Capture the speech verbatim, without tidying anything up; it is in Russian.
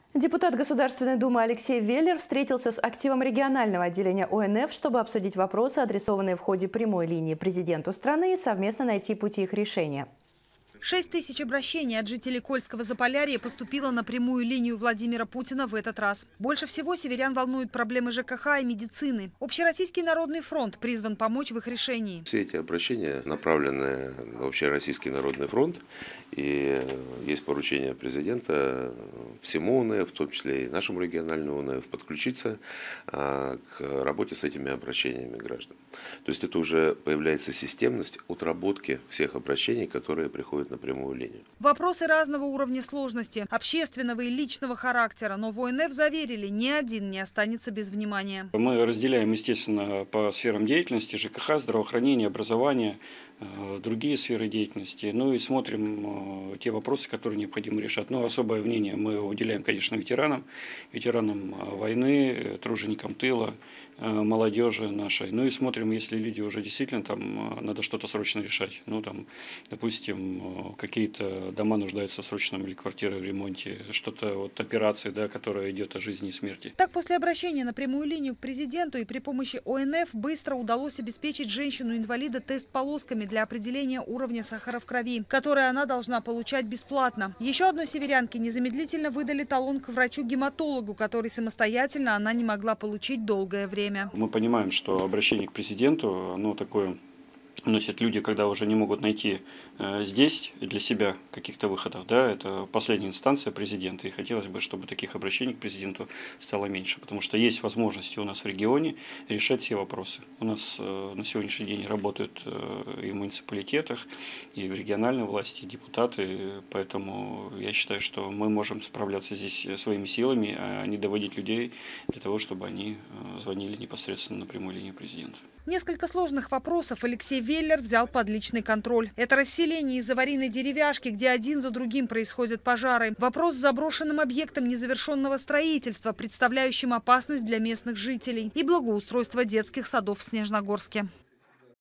Депутат Государственной Думы Алексей Веллер встретился с активом регионального отделения О Н Ф, чтобы обсудить вопросы, адресованные в ходе прямой линии президенту страны, и совместно найти пути их решения. Шесть тысяч обращений от жителей Кольского Заполярья поступило на прямую линию Владимира Путина в этот раз. Больше всего северян волнуют проблемы Ж К Х и медицины. Общероссийский народный фронт призван помочь в их решении. Все эти обращения направлены на Общероссийский народный фронт. И есть поручение президента всему О Н Ф, в том числе и нашему региональному О Н Ф, подключиться к работе с этими обращениями граждан. То есть это уже появляется системность отработки всех обращений, которые приходят на прямую линию. Вопросы разного уровня сложности, общественного и личного характера, но в О Н Ф заверили, ни один не останется без внимания. Мы разделяем, естественно, по сферам деятельности: Ж К Х, здравоохранение, образование, другие сферы деятельности. Ну и смотрим те вопросы, которые необходимо решать. Но особое внимание мы уделяем, конечно, ветеранам, ветеранам войны, труженикам тыла, молодежи нашей. Ну и смотрим, если люди уже действительно там надо что-то срочно решать. Ну там, допустим, какие-то дома нуждаются в срочном или квартиры в ремонте, что-то вот операции, да, которая идет о жизни и смерти. Так, после обращения на прямую линию к президенту и при помощи О Н Ф быстро удалось обеспечить женщину-инвалида тест-полосками для определения уровня сахара в крови, который она должна получать бесплатно. Еще одной северянке незамедлительно выдали талон к врачу-гематологу, который самостоятельно она не могла получить долгое время. Мы понимаем, что обращение к президенту, оно такое носят люди, когда уже не могут найти э, здесь для себя каких-то выходов. Да, это последняя инстанция президента. И хотелось бы, чтобы таких обращений к президенту стало меньше. Потому что есть возможности у нас в регионе решать все вопросы. У нас э, на сегодняшний день работают э, и в муниципалитетах, и в региональной власти, и депутаты. Поэтому я считаю, что мы можем справляться здесь своими силами, а не доводить людей для того, чтобы они э, звонили непосредственно на прямую линию президента. Несколько сложных вопросов Алексей Веллер взял под личный контроль. Это расселение из аварийной деревяшки, где один за другим происходят пожары. Вопрос с заброшенным объектом незавершенного строительства, представляющим опасность для местных жителей. И благоустройство детских садов в Снежногорске.